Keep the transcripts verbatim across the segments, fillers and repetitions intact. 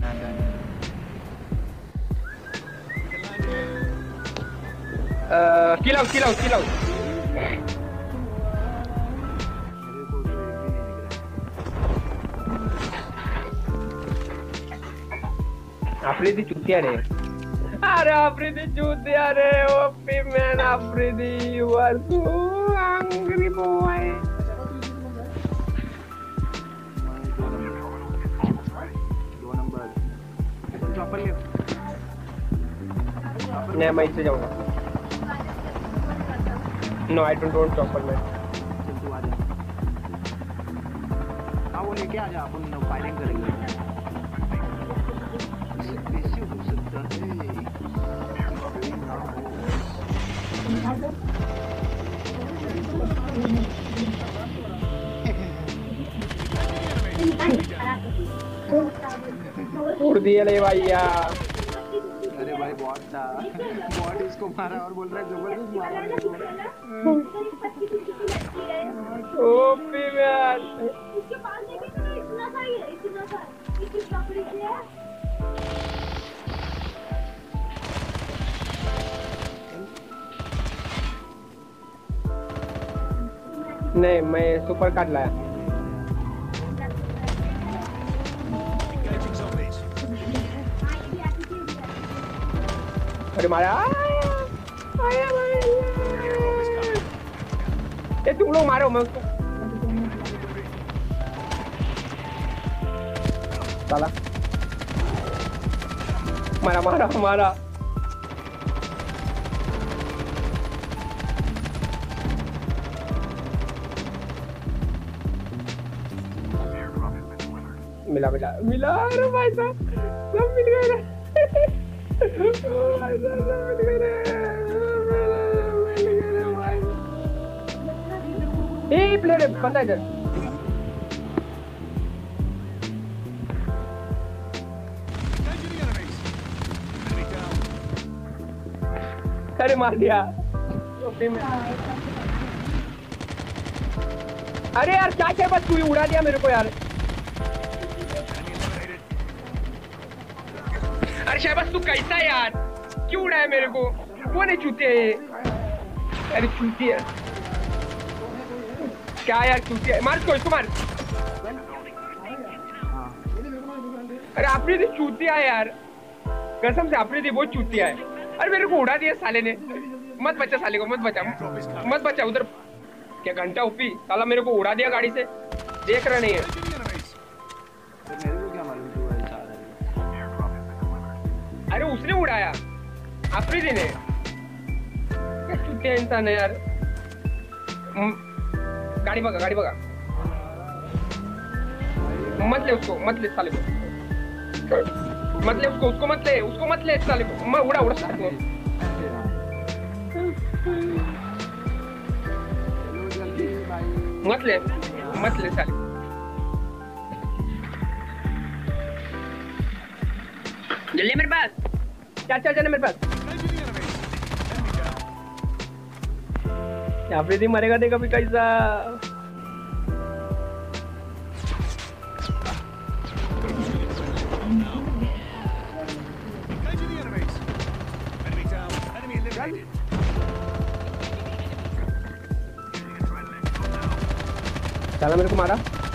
किल out kill out kill out. Afridi चूतिया रे, अरे आफरीदी चूतिया रे, OP man Afridi, you are so angry boy. दो नंबर चॉपर ले। नहीं मैं इससे जाऊंगा। No I don't want chopper में। चल तू आ जा। हाँ वो लेके आ जा, अपन फाइटिंग करेंगे। कैसे हो सकता है? उड़ दिया ले भैया। अरे भाई बॉट था, बॉट इसको मारा और बोल रहा है जबरदस्त मारा मेरे को। OP man. इसके पास देखे तो इतना सा ही है, इतना सा इतनी चपड़ी से है। नहीं मैं सुपर कार्ड लाया। अरे मारा, आया भाई। ये तुम लोग मारो, मैं उसको साला मारा मारा मारा। मिला मिला मिला, अरे भाई साहब सब मिल गए रे। भाई साहब सब मिल गए रे, मिल गए रे भाई। ए प्लेयर है, बंदा इधर। अरे मार दिया। अरे यार क्या क्या बस तू उड़ा दिया मेरे को यार। अरे शाबाश, तू कैसा है यार, क्यों उड़ा है मेरे को? कौन है चूतिया ये? अरे चूतिया क्या यार, चूतिया मार इसको, इसको मार। अरे आफरीदी चूतिया है यार, कसम से आफरीदी बहुत चूतिया है। अरे मेरे को उड़ा दिया साले ने। मत बचा साले को, मत बचा, मत बचा। उधर क्या घंटा ओपी साला मेरे को उड़ा दिया गाड़ी से, देख रहा नहीं है। अरे उसने उड़ाया, आफरीदी ने। क्या चूतिया इंसान है यार। गाड़ी भगा, गाड़ी भगा। मत ले उसको, मत ले साले को, मत ले उसको, उसको मत ले, उसको मत ले साले को। उड़ा उड़ा साले को। मत ले, मत ले साले। जल्दी मेरे पास, चार चार जने मेरे पास। आफरीदी मरेगा देखा भी कैसा। चला मेरे को मारा।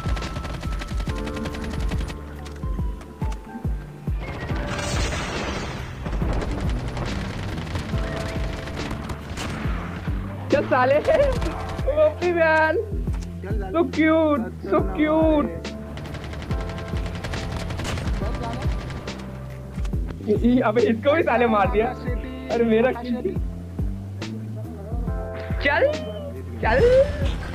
चल साले, OP man, so cute, so cute। अबे इसको भी साले मार दिया। अरे मेरा चल चल।